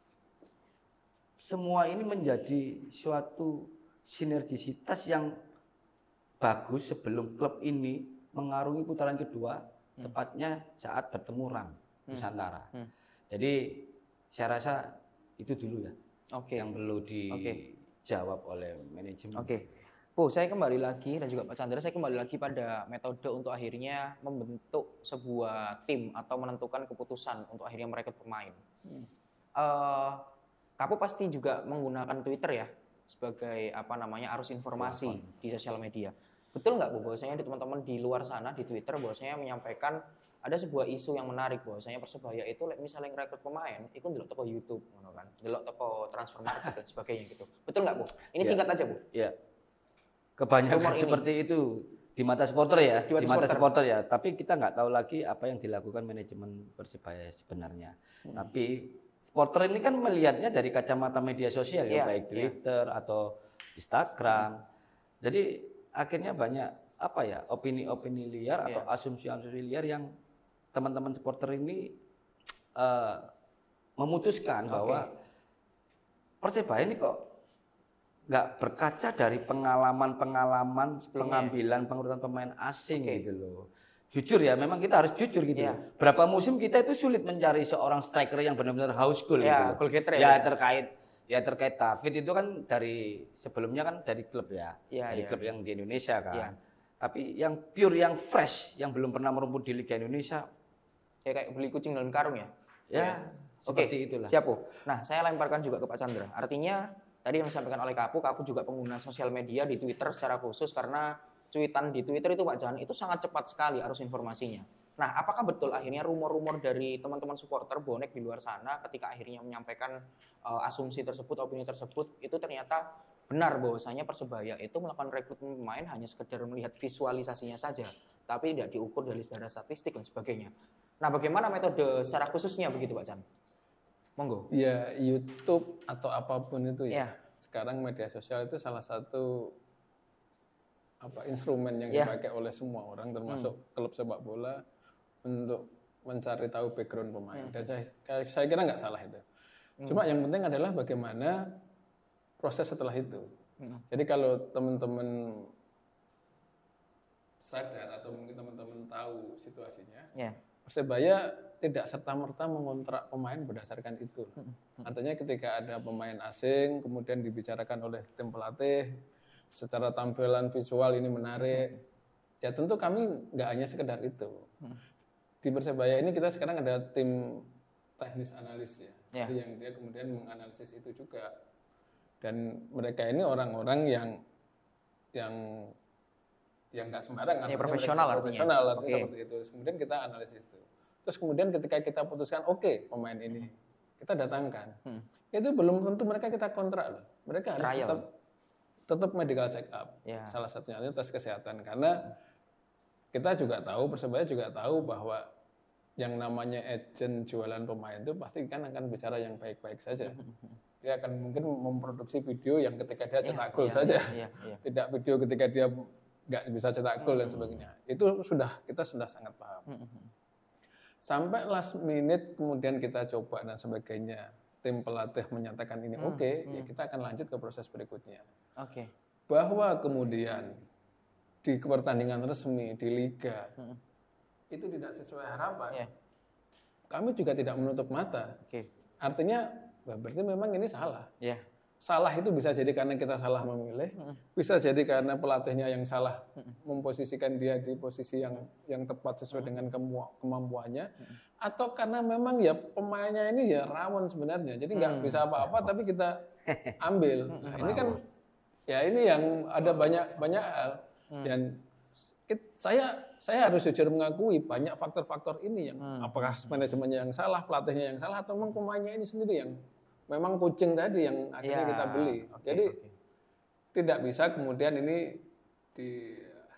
semua ini menjadi suatu sinergisitas yang bagus sebelum klub ini mengarungi putaran kedua, hmm. tepatnya saat bertemu Ram Nusantara. Hmm. Hmm. Jadi saya rasa itu dulu ya, okay. yang perlu dijawab okay. oleh manajemen. Oke. Okay. Bu, saya kembali lagi dan juga Pak Chandra, saya kembali lagi pada metode untuk akhirnya membentuk sebuah tim atau menentukan keputusan untuk akhirnya merekrut pemain. Hmm. Uh, Kapu pasti juga menggunakan Twitter ya sebagai apa namanya arus informasi Telepon. Di sosial media. Betul nggak Bu, bahwasanya di teman-teman di luar sana di Twitter bahwasanya menyampaikan ada sebuah isu yang menarik bahwasanya Persebaya itu misalnya merekrut pemain, itu delok toko YouTube, kan, delok toko transfer market dan sebagainya gitu. Betul nggak Bu? Ini singkat ya. aja Bu. Ya. Kebanyakan seperti itu di mata supporter ya, di, di mata supporter ya. Tapi kita nggak tahu lagi apa yang dilakukan manajemen Persebaya sebenarnya. Hmm. Tapi supporter ini kan melihatnya dari kacamata media sosial ya, Iya, baik iya. Twitter atau Instagram. Jadi akhirnya banyak apa ya opini-opini liar atau Iya. asumsi-asumsi liar yang teman-teman supporter ini eh, memutuskan Oke. bahwa Persebaya ini kok nggak berkaca dari pengalaman-pengalaman pengambilan pengurutan pemain asing Oke. gitu loh. Jujur ya, memang kita harus jujur gitu. Iya. loh. Berapa musim kita itu sulit mencari seorang striker yang benar-benar haus gol Iya, gitu loh. goal getter ya, Ya Pak. terkait ya terkait David itu kan dari sebelumnya kan dari klub ya, Iya, dari iya. klub yang di Indonesia kan. Iya. Tapi yang pure, yang fresh, yang belum pernah merumput di Liga Indonesia, Ya kayak beli kucing dalam karung ya. ya Oke, seperti itulah. siap Bu. Nah, saya lemparkan juga ke Pak Chandra. Artinya tadi yang disampaikan oleh Kapu, Kapu juga pengguna sosial media di Twitter secara khusus karena cuitan di Twitter itu Pak Jan itu sangat cepat sekali arus informasinya. Nah, apakah betul akhirnya rumor-rumor dari teman-teman supporter bonek di luar sana ketika akhirnya menyampaikan uh, asumsi tersebut, opini tersebut itu ternyata benar bahwasanya Persebaya itu melakukan rekrutmen pemain hanya sekedar melihat visualisasinya saja, tapi tidak diukur dari secara statistik dan sebagainya. Nah, bagaimana metode secara khususnya begitu Pak Chan? Monggo. Ya YouTube atau apapun itu ya. Ya. Sekarang media sosial itu salah satu apa instrumen yang Ya. dipakai oleh semua orang termasuk klub sepak bola untuk mencari tahu background pemain. Dan saya, saya kira nggak salah itu. Cuma yang penting adalah bagaimana proses setelah itu. Jadi kalau teman-teman sadar atau mungkin teman-teman tahu situasinya, Ya. Persebaya tidak serta-merta mengontrak pemain berdasarkan itu. Artinya ketika ada pemain asing, kemudian dibicarakan oleh tim pelatih, secara tampilan visual ini menarik, ya tentu kami nggak hanya sekedar itu. Di Persebaya ini kita sekarang ada tim teknis analis ya, Ya. Jadi yang dia kemudian menganalisis itu juga. Dan mereka ini orang-orang yang yang yang nggak sembarang, Ya, artinya profesional mereka artinya. profesional artinya Oke. seperti itu. Terus kemudian kita analisis itu. Terus kemudian ketika kita putuskan oke pemain ini kita datangkan, Hmm. itu belum tentu mereka kita kontrak loh. Mereka harus Trial. tetap tetap medical check up. Ya. Salah satunya itu tes kesehatan karena kita juga tahu Persebaya juga tahu bahwa yang namanya agent jualan pemain itu pasti kan akan bicara yang baik-baik saja. Dia akan mungkin memproduksi video yang ketika dia cetak gol Iya, saja, iya, iya. tidak video ketika dia nggak bisa cetak gol dan sebagainya. Itu sudah kita sudah sangat paham. Sampai last minute kemudian kita coba dan sebagainya, tim pelatih menyatakan ini oke, ya kita akan lanjut ke proses berikutnya. Oke. Bahwa kemudian di pertandingan resmi di liga itu tidak sesuai harapan, Ya. kami juga tidak menutup mata. Oke. Artinya, wah, berarti memang ini salah. Ya. Salah itu bisa jadi karena kita salah memilih, bisa jadi karena pelatihnya yang salah memposisikan dia di posisi yang yang tepat sesuai dengan kemu- kemampuannya, atau karena memang ya pemainnya ini ya rawan sebenarnya, jadi nggak bisa apa-apa tapi kita ambil. Nah, ini kan ya ini yang ada banyak banyak hal dan kit- saya saya harus jujur mengakui banyak faktor-faktor ini yang apakah manajemennya yang salah, pelatihnya yang salah, atau memang pemainnya ini sendiri yang memang kucing tadi yang akhirnya Ya, kita beli. oke, Jadi oke. tidak bisa kemudian ini di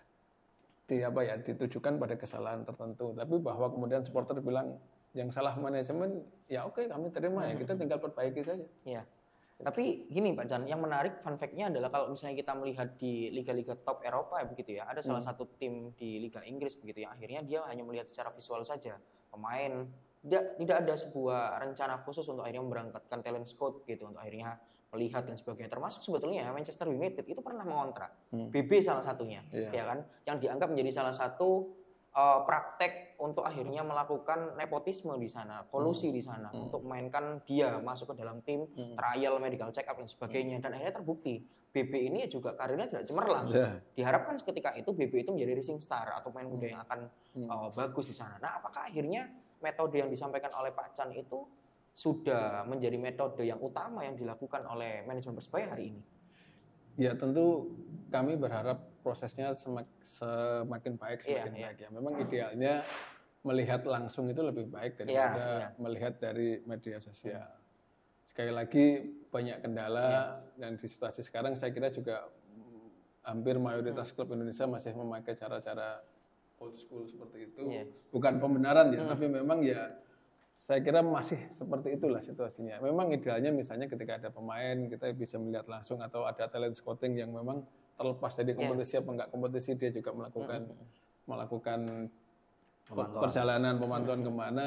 di apa ya ditujukan pada kesalahan tertentu, tapi bahwa kemudian supporter bilang yang salah manajemen, ya oke kami terima ya kita tinggal perbaiki saja. Ya. Tapi gini Pak Jan, yang menarik fun fact-nya adalah kalau misalnya kita melihat di liga-liga top Eropa ya begitu ya, ada salah satu tim di Liga Inggris begitu ya, akhirnya dia hanya melihat secara visual saja pemain, tidak tidak ada sebuah rencana khusus untuk akhirnya memberangkatkan talent scout gitu untuk akhirnya melihat dan sebagainya. Termasuk sebetulnya Manchester United itu pernah mengontrak B B salah satunya, Iya. ya kan, yang dianggap menjadi salah satu uh, praktek untuk akhirnya melakukan nepotisme di sana, kolusi di sana untuk memainkan dia masuk ke dalam tim, trial, medical check up dan sebagainya, dan akhirnya terbukti B B ini juga karirnya tidak cemerlang. Ya. Diharapkan ketika itu B B itu menjadi rising star atau pemain muda yang akan uh, bagus di sana. Nah, apakah akhirnya metode yang disampaikan oleh Pak Chan itu sudah menjadi metode yang utama yang dilakukan oleh manajemen Persebaya hari ini? Ya tentu kami berharap prosesnya semak, semakin baik, Iya, semakin iya. baik ya. Memang idealnya melihat langsung itu lebih baik daripada Iya, iya. melihat dari media sosial. Sekali lagi banyak kendala dan di situasi sekarang saya kira juga mm, hampir mayoritas klub Indonesia masih memakai cara-cara old school seperti itu. Iya. Bukan pembenaran ya, tapi memang ya saya kira masih seperti itulah situasinya. Memang idealnya misalnya ketika ada pemain kita bisa melihat langsung atau ada talent scouting yang memang terlepas dari kompetisi yeah. apa enggak kompetisi dia juga melakukan mm-hmm. melakukan pemantauan. perjalanan pemantauan mm-hmm. kemana.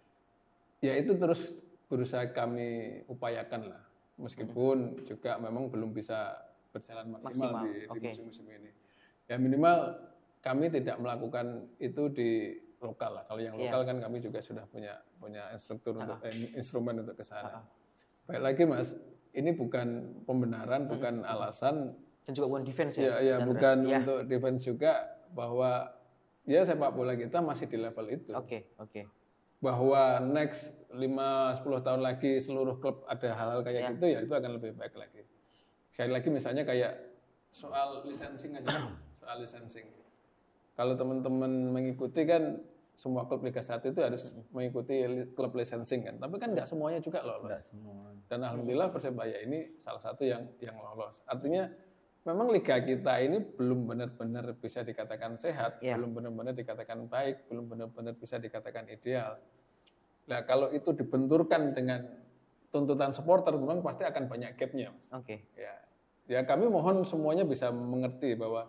Ya itu terus berusaha kami upayakan lah. Meskipun mm-hmm. juga memang belum bisa berjalan maksimal, maksimal. di, okay. di musim-musim ini. Ya minimal kami tidak melakukan itu di lokal lah. Kalau yang lokal yeah. kan kami juga sudah punya punya instruktur uh-huh. untuk eh, instrumen untuk ke sana. Uh-huh. Baik lagi Mas, ini bukan pembenaran, uh-huh. bukan alasan dan juga bukan defense ya. Ya, ya bukan ya. untuk defense juga bahwa ya sepak bola kita masih di level itu. Oke, okay, oke. Okay. Bahwa next lima sepuluh tahun lagi seluruh klub ada hal-hal kayak yeah. gitu ya itu akan lebih baik lagi. Sekali lagi misalnya kayak soal licensing aja, soal licensing. Kalau teman-teman mengikuti kan semua klub Liga satu itu harus mengikuti klub licensing kan, tapi kan nggak semuanya juga lolos. Nggak semua. Dan alhamdulillah Persebaya ini salah satu yang yang lolos. Artinya memang liga kita ini belum benar-benar bisa dikatakan sehat, yeah. belum benar-benar dikatakan baik, belum benar-benar bisa dikatakan ideal. Nah kalau itu dibenturkan dengan tuntutan supporter, memang pasti akan banyak gapnya, Mas. Oke. Okay. Ya, ya kami mohon semuanya bisa mengerti bahwa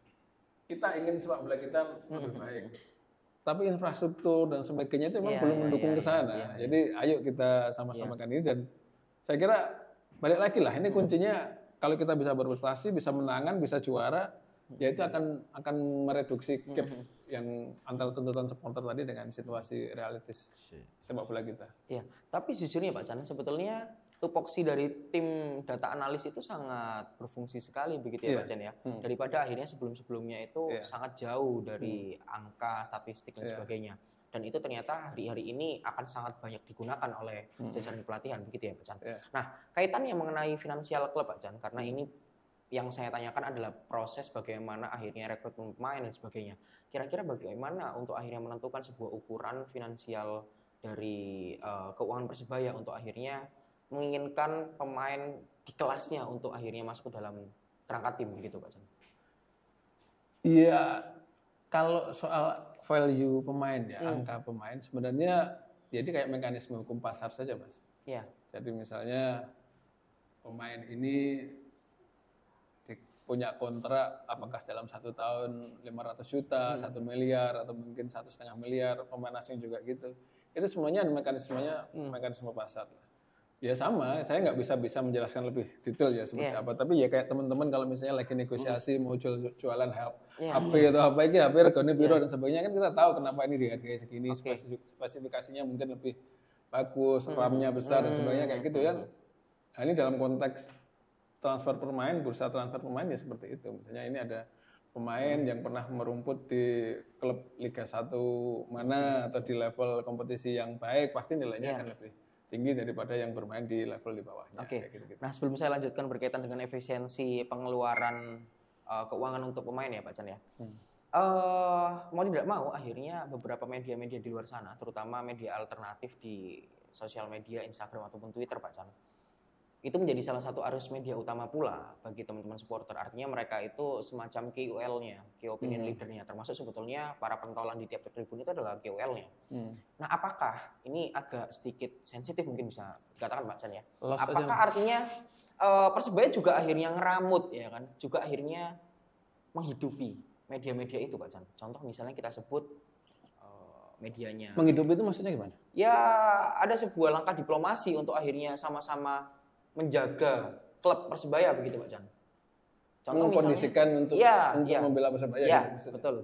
kita ingin sepak bola kita lebih baik. Tapi infrastruktur dan sebagainya itu memang yeah, belum mendukung yeah, ke sana. Yeah, yeah. Jadi ayo kita sama-samakan yeah. ini dan saya kira balik lagi lah ini kuncinya kalau kita bisa berprestasi, bisa menangan, bisa juara, ya itu akan akan mereduksi gap mm-hmm. yang antara tuntutan supporter tadi dengan situasi realitis sepak bola kita. Iya, tapi jujurnya Pak Chan sebetulnya tupoksi dari tim data analis itu sangat berfungsi sekali begitu ya yeah. Pak Chan ya. Hmm. Daripada akhirnya sebelum-sebelumnya itu yeah. sangat jauh dari hmm. angka, statistik dan yeah. sebagainya. Dan itu ternyata hari-hari ini akan sangat banyak digunakan oleh hmm. jajaran pelatihan begitu ya Pak Chan. Yeah. Nah, kaitannya mengenai finansial klub Pak Chan karena ini yang saya tanyakan adalah proses bagaimana akhirnya rekrutmen pemain dan sebagainya. Kira-kira bagaimana untuk akhirnya menentukan sebuah ukuran finansial dari uh, keuangan Persebaya untuk akhirnya menginginkan pemain di kelasnya untuk akhirnya masuk ke dalam kerangka tim begitu Pak Chan? Iya, kalau soal value pemain ya, hmm. angka pemain sebenarnya jadi kayak mekanisme hukum pasar saja Mas. Iya. Jadi misalnya pemain ini punya kontrak apakah dalam satu tahun lima ratus juta, hmm. satu miliar atau mungkin satu setengah miliar, pemain asing juga gitu. Itu semuanya mekanismenya hmm. mekanisme pasar. Ya sama, saya nggak bisa bisa menjelaskan lebih detail ya seperti yeah. apa. Tapi ya kayak teman-teman kalau misalnya lagi negosiasi mau jual jualan H P yeah. atau apa ini H P regane piro yeah. dan sebagainya kan kita tahu kenapa ini dihargai segini, okay. spesifikasinya mungkin lebih bagus, hmm. RAM-nya besar hmm. dan sebagainya kayak gitu kan. Nah, ini dalam konteks transfer pemain, bursa transfer pemain ya seperti itu. Misalnya ini ada pemain yang pernah merumput di klub Liga satu mana atau di level kompetisi yang baik, pasti nilainya yeah. akan lebih tinggi daripada yang bermain di level di bawahnya. Oke. Okay. Gitu-gitu. Nah sebelum saya lanjutkan berkaitan dengan efisiensi pengeluaran uh, keuangan untuk pemain ya Pak Chan ya. Hmm. Uh, mau tidak mau akhirnya beberapa media-media di luar sana, terutama media alternatif di sosial media Instagram ataupun Twitter Pak Chan, itu menjadi salah satu arus media utama pula bagi teman-teman supporter. Artinya mereka itu semacam K O L-nya, Key Opinion hmm. Leader-nya. Termasuk sebetulnya para pentolan di tiap tribun itu adalah K O L-nya. Hmm. Nah apakah, ini agak sedikit sensitif mungkin bisa dikatakan Pak Chan ya. Los apakah aja. Artinya uh, Persebaya juga akhirnya ngeramut ya kan, juga akhirnya menghidupi media-media itu Pak Chan. Contoh misalnya kita sebut uh, medianya. Menghidupi itu maksudnya gimana? Ya ada sebuah langkah diplomasi untuk akhirnya sama-sama menjaga klub Persebaya begitu Pak Chan. Contoh mengkondisikan misalnya, untuk ya, untuk ya, membela Persebaya ya, gitu, betul.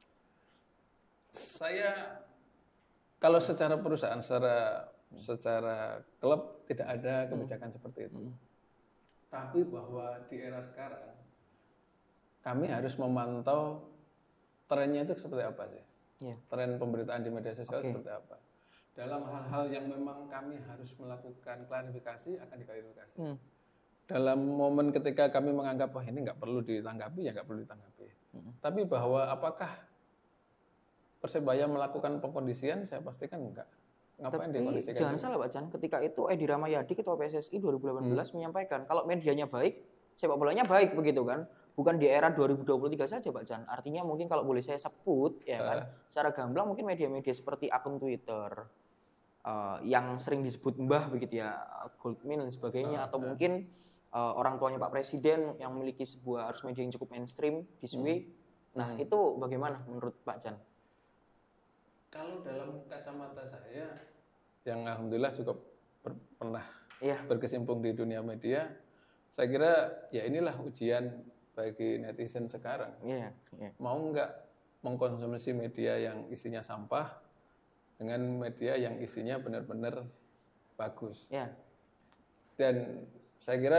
Saya kalau secara perusahaan, secara secara klub tidak ada kebijakan hmm. seperti itu. Hmm. Tapi bahwa di era sekarang kami harus memantau trennya itu seperti apa sih? Ya. Tren pemberitaan di media sosial okay. seperti apa? Dalam hal-hal yang memang kami harus melakukan klarifikasi, akan diklarifikasi. Hmm. Dalam momen ketika kami menganggap, wah ini nggak perlu ditanggapi, ya nggak perlu ditanggapi. Hmm. Tapi bahwa apakah Persebaya melakukan pengkondisian, saya pastikan enggak. Ngapain dikondisikan? Jangan salah Pak Chan, ketika itu Edi Rahmayadi, Ketua P S S I dua ribu delapan belas hmm. menyampaikan, kalau medianya baik, sepak bolanya baik begitu kan. Bukan di era dua ribu dua puluh tiga saja Pak Chan. Artinya mungkin kalau boleh saya sebut, ya kan, uh. secara gamblang mungkin media-media seperti akun Twitter, uh, yang sering disebut mbah begitu ya, Goldmin dan sebagainya, uh, atau uh. mungkin uh, orang tuanya Pak Presiden yang memiliki sebuah arus media yang cukup mainstream di S W I. Hmm. Nah, hmm. itu bagaimana menurut Pak Chan? Kalau dalam kacamata saya, yang alhamdulillah cukup ber, pernah yeah. berkesimpung di dunia media, saya kira ya inilah ujian bagi netizen sekarang. Yeah. Yeah. Mau nggak mengkonsumsi media yang isinya sampah dengan media yang isinya benar-benar bagus. Yeah. Dan saya kira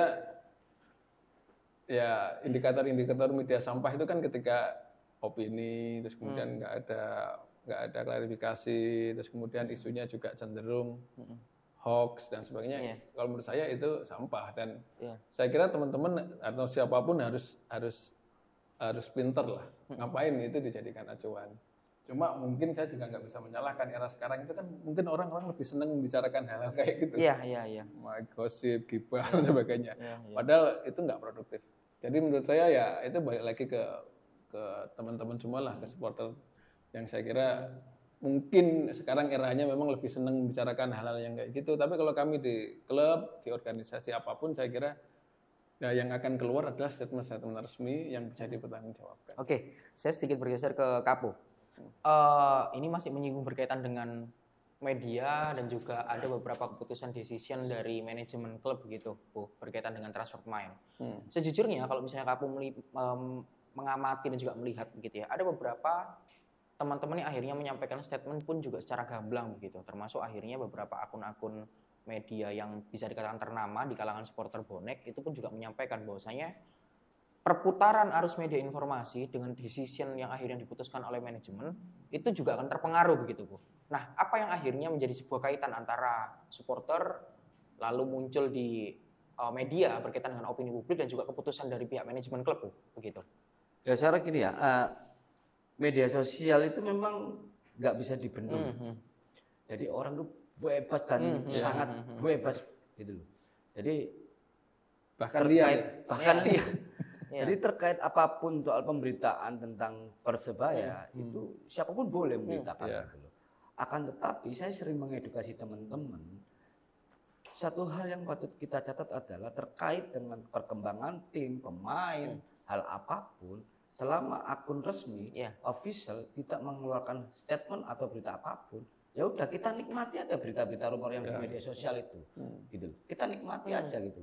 ya indikator-indikator media sampah itu kan ketika opini, terus kemudian nggak hmm. ada nggak ada klarifikasi, terus kemudian isunya juga cenderung hmm. hoax dan sebagainya. Yeah. Kalau menurut saya itu sampah dan yeah. saya kira teman-teman atau siapapun harus harus harus pinter lah. Hmm. Ngapain itu dijadikan acuan. Cuma mungkin saya juga nggak bisa menyalahkan era sekarang itu kan mungkin orang-orang lebih senang membicarakan hal-hal kayak gitu. Iya, iya, iya. Gosip, gibah dan sebagainya. Yeah, yeah. Padahal itu nggak produktif. Jadi menurut saya ya itu balik lagi ke ke teman-teman semua lah, ke supporter yang saya kira mungkin sekarang eranya memang lebih senang membicarakan hal-hal yang kayak gitu. Tapi kalau kami di klub, di organisasi apapun, saya kira ya yang akan keluar adalah statement-statement resmi yang bisa dipertanggungjawabkan. Oke, saya sedikit bergeser ke Kapo. Uh, ini masih menyinggung berkaitan dengan media dan juga ada beberapa keputusan decision dari manajemen klub gitu, Bu, berkaitan dengan transfer pemain. Hmm. Sejujurnya kalau misalnya Kapo meli- um, mengamati dan juga melihat begitu ya, ada beberapa teman-teman yang akhirnya menyampaikan statement pun juga secara gamblang begitu, termasuk akhirnya beberapa akun-akun media yang bisa dikatakan ternama di kalangan supporter bonek itu pun juga menyampaikan bahwasanya perputaran arus media informasi dengan decision yang akhirnya diputuskan oleh manajemen itu juga akan terpengaruh begitu, Bu. Nah, apa yang akhirnya menjadi sebuah kaitan antara supporter lalu muncul di uh, media berkaitan dengan opini publik dan juga keputusan dari pihak manajemen klub, Bu, begitu? Ya, saya kira gini ya, uh, media sosial itu memang nggak bisa dibendung. Mm-hmm. Jadi orang tuh bebas dan mm-hmm. sangat mm-hmm. bebas gitu loh. Jadi bahkan liar, bahkan liar. Jadi terkait apapun soal pemberitaan tentang Persebaya hmm. itu siapapun boleh memberitakan. Hmm. Gitu. Akan tetapi saya sering mengedukasi teman-teman. Satu hal yang patut kita catat adalah terkait dengan perkembangan tim, pemain, hmm. hal apapun. Selama akun resmi, yeah. official tidak mengeluarkan statement atau berita apapun, ya udah kita nikmati aja berita-berita rumor yang yeah. di media sosial itu, hmm. gitu. Kita nikmati hmm. aja gitu.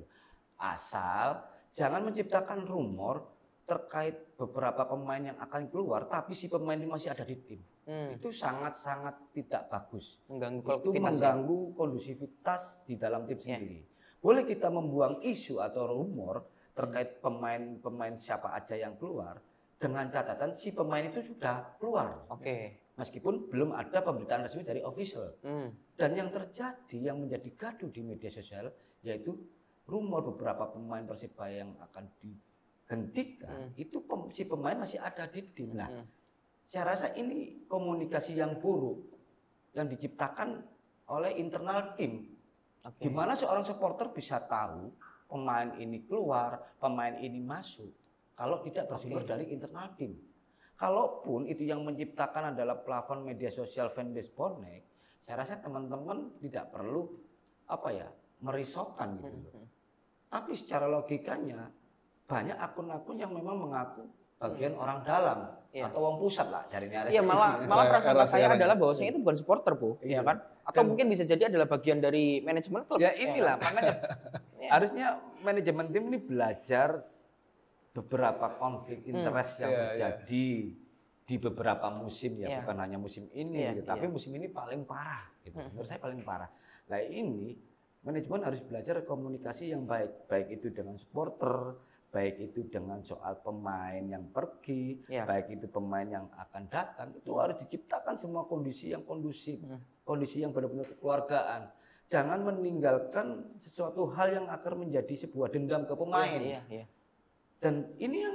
Asal jangan menciptakan rumor terkait beberapa pemain yang akan keluar, tapi si pemain ini masih ada di tim. Hmm. Itu sangat-sangat tidak bagus. Mengganggu itu mengganggu ya? kondusivitas di dalam tim yeah. sendiri. Boleh kita membuang isu atau rumor terkait pemain-pemain siapa aja yang keluar, dengan catatan si pemain itu sudah keluar. Oke. Okay. Meskipun belum ada pemberitaan resmi dari official. Hmm. Dan yang terjadi, yang menjadi gaduh di media sosial, yaitu rumor beberapa pemain Persibaya yang akan dihentikan, hmm. itu pem, si pemain masih ada di tim. Nah, hmm. saya rasa ini komunikasi yang buruk yang diciptakan oleh internal tim. Okay. Di mana seorang supporter bisa tahu pemain ini keluar, pemain ini masuk, kalau tidak bersumber okay. dari internal tim. Kalaupun itu yang menciptakan adalah plafon media sosial fanbase bonek, saya rasa teman-teman tidak perlu apa ya merisaukan gitu loh. Hmm. Tapi secara logikanya banyak akun-akun yang memang mengaku bagian hmm. orang dalam ya. Atau orang pusat lah carinya. Iya malah malah prasangka saya adalah bahwasanya itu bukan supporter, Bu, iya. ya kan? Atau Dan, mungkin bisa jadi adalah bagian dari manajemen klub. Ya inilah ya, kan? makanya ya. harusnya manajemen tim ini belajar beberapa konflik interest hmm. yang ya, terjadi ya. di beberapa musim ya, ya. bukan hanya musim ini, ya, gitu. tapi ya. musim ini paling parah. Gitu. Hmm. Menurut saya paling parah. Nah ini manajemen harus belajar komunikasi yang baik, baik itu dengan supporter, baik itu dengan soal pemain yang pergi, ya. baik itu pemain yang akan datang, itu harus diciptakan semua kondisi yang kondusif, hmm. kondisi yang benar-benar kekeluargaan. Jangan meninggalkan sesuatu hal yang akan menjadi sebuah dendam ke pemain. Ya, ya, ya. Dan ini yang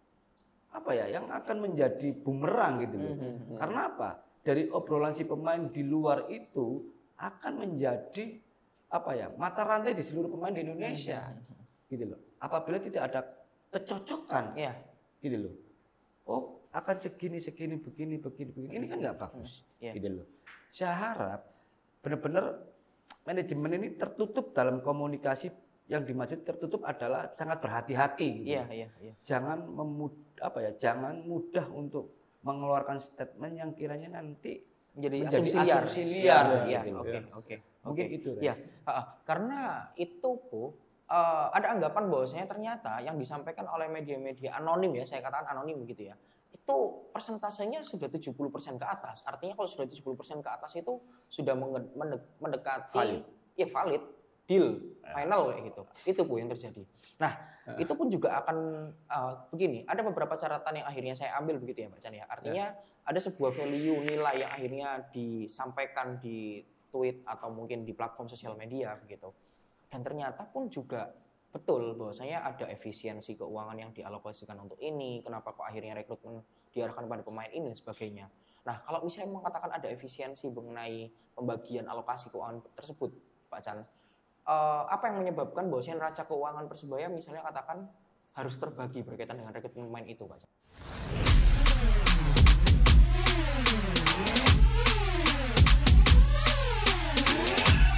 apa ya, yang akan menjadi bumerang gitu loh. Hmm. Karena apa? Dari obrolan si pemain di luar itu akan menjadi apa ya, mata rantai di seluruh pemain di Indonesia, hmm. gitu loh. Apabila tidak ada kecocokan, ya. gitu loh. Oh, akan segini, segini, begini, begini, begini. Ini kan nggak bagus, hmm. yeah. gitu loh. Saya harap benar-benar manajemen ini tertutup dalam komunikasi. Yang dimaksud tertutup adalah sangat berhati-hati. Gitu. Iya, iya, iya. Jangan memud, apa ya, jangan mudah untuk mengeluarkan statement yang kiranya nanti menjadi, menjadi asumsi liar. asumsi liar. Iya, gitu. oke, oke. Mungkin Oke. itu. Ya, uh, karena itu Bu, uh, ada anggapan bahwasanya ternyata yang disampaikan oleh media-media anonim ya, saya katakan anonim begitu ya. Itu persentasenya sudah tujuh puluh persen ke atas. Artinya kalau sudah tujuh puluh persen ke atas itu sudah mendekati valid. Ya valid, deal, final kayak gitu. Itu Bu yang terjadi. Nah, itu pun juga akan uh, begini, ada beberapa catatan yang akhirnya saya ambil begitu ya Pak Chan ya. Artinya ada sebuah value nilai yang akhirnya disampaikan di tweet atau mungkin di platform sosial media begitu. Dan ternyata pun juga betul bahwasanya ada efisiensi keuangan yang dialokasikan untuk ini, kenapa kok akhirnya rekrutmen diarahkan pada pemain ini dan sebagainya. Nah, kalau misalnya mengatakan ada efisiensi mengenai pembagian alokasi keuangan tersebut, Pak Chan, uh, apa yang menyebabkan bahwasanya neraca keuangan Persebaya misalnya katakan harus terbagi berkaitan dengan rekrutmen pemain itu, Pak Chan?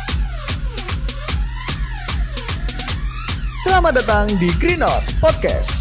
Selamat datang di Green Out Podcast.